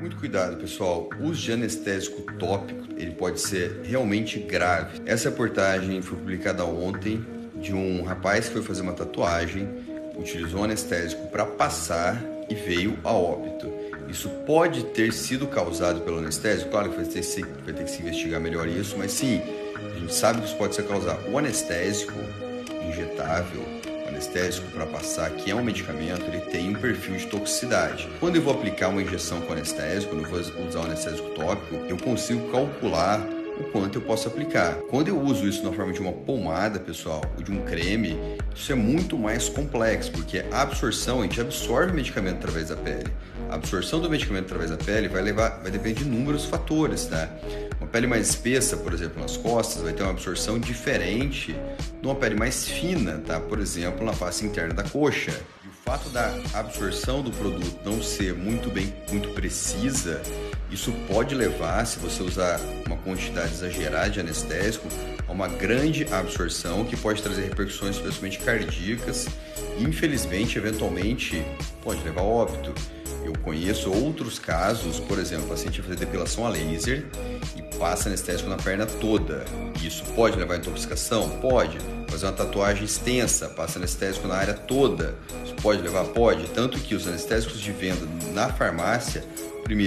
Muito cuidado, pessoal. O uso de anestésico tópico, ele pode ser realmente grave. Essa reportagem foi publicada ontem de um rapaz que foi fazer uma tatuagem, utilizou um anestésico para passar e veio a óbito. Isso pode ter sido causado pelo anestésico? Claro que vai ter que se investigar melhor isso, mas sim, a gente sabe que isso pode ser causado. O anestésico injetável, anestésico para passar, que é um medicamento, ele tem um perfil de toxicidade. Quando eu vou aplicar uma injeção com anestésico, quando eu vou usar um anestésico tópico, eu consigo calcular o quanto eu posso aplicar. Quando eu uso isso na forma de uma pomada, pessoal, ou de um creme, isso é muito mais complexo, porque a absorção, a gente absorve o medicamento através da pele. A absorção do medicamento através da pele vai depender de inúmeros fatores, tá? Uma pele mais espessa, por exemplo, nas costas, vai ter uma absorção diferente de uma pele mais fina, tá? Por exemplo, na face interna da coxa. E o fato da absorção do produto não ser muito precisa, isso pode levar, se você usar uma quantidade exagerada de anestésico, a uma grande absorção que pode trazer repercussões especialmente cardíacas e, infelizmente, eventualmente, pode levar a óbito. Eu conheço outros casos, por exemplo, o paciente vai fazer depilação a laser e passa anestésico na perna toda. Isso pode levar a intoxicação? Pode. Fazer uma tatuagem extensa, passa anestésico na área toda. Isso pode levar? Pode. Tanto que os anestésicos de venda na farmácia,